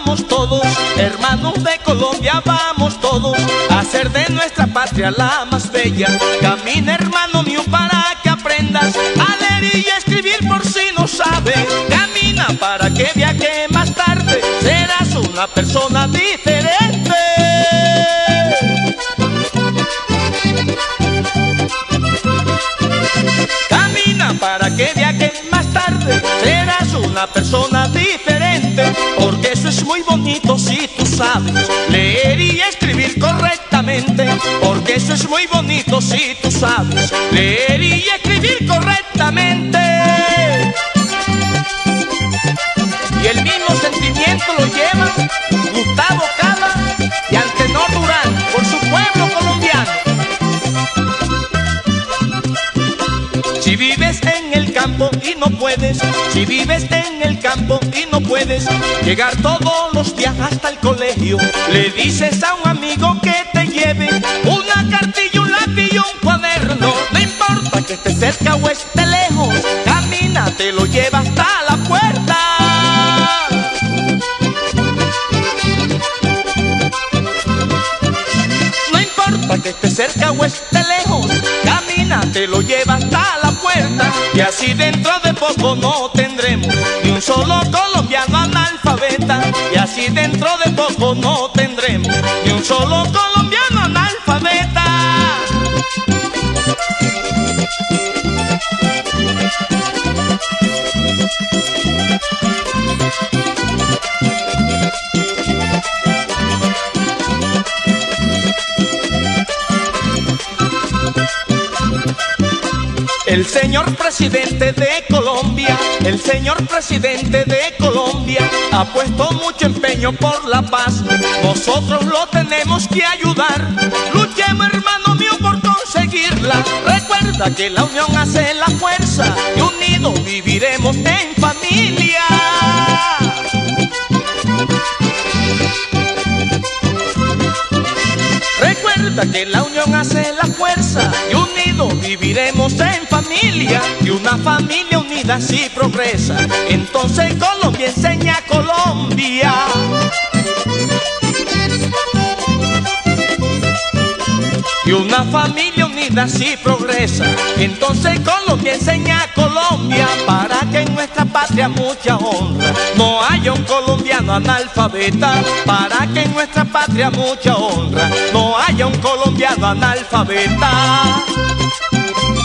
vamos todos, hermanos de Colombia, vamos todos a hacer de nuestra patria la más bella. Camina, hermano mío, para que aprendas a leer y escribir por si no sabes. Camina para que vea que más tarde serás una persona diferente. Camina para que vea que más tarde serás una persona diferente, porque eso es muy bonito si tú sabes leer y escribir correctamente, porque eso es muy bonito si tú sabes leer y escribir correctamente. Y el mismo sentimiento lo llevan Gustavo Cava y Antenor Durán por su pueblo colombiano. Si vives en el campo y no puedes, si vives en el campo y no puedes llegar todos los días hasta el colegio, le dices a un amigo que te lleve una cartilla, un lápiz y un cuaderno. No importa que esté cerca o esté lejos, camina, te lo lleva hasta la puerta. No importa que esté cerca o esté lejos, camina, te lo lleva hasta la puerta. Y así dentro de poco no tendremos ni un solo colombiano analfabeta. Y así dentro de poco no tendremos ni un solo colombiano analfabeta. El señor presidente de Colombia, el señor presidente de Colombia ha puesto mucho empeño por la paz. Nosotros lo tenemos que ayudar. Luchemos, hermano mío, por conseguirla. Recuerda que la unión hace la fuerza y unidos viviremos en familia. Recuerda que la unión hace la fuerza y unidos viviremos en familia. Y una familia unida sí progresa, entonces Colombia enseña a Colombia. Y una familia unida sí progresa, entonces Colombia enseña a Colombia. Para que en nuestra patria mucha honra no haya un colombiano analfabeta. Para que en nuestra patria mucha honra no haya un colombiano analfabeta.